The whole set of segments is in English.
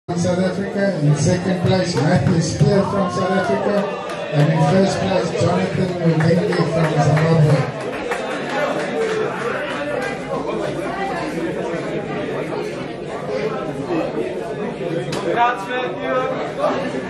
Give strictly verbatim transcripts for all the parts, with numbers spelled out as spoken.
South Africa, in second place Matthew Spear from South Africa, and in first place Jonathan Muvingi from Zimbabwe. Congrats, Matthew!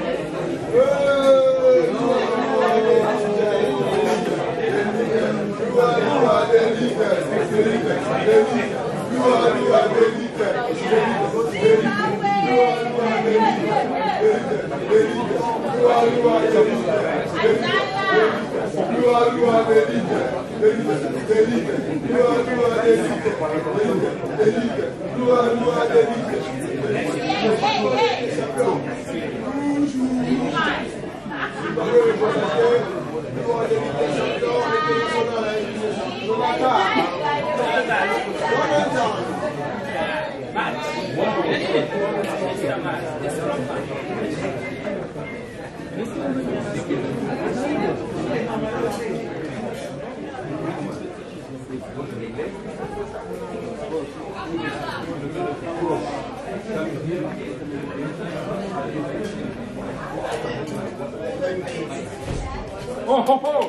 Oh, ho, ho.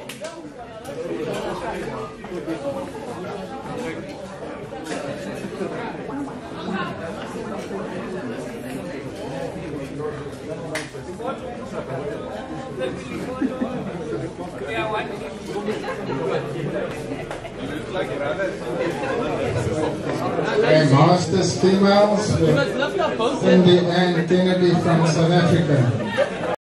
Okay, Masters females with Cindy and Kennedy from South Africa.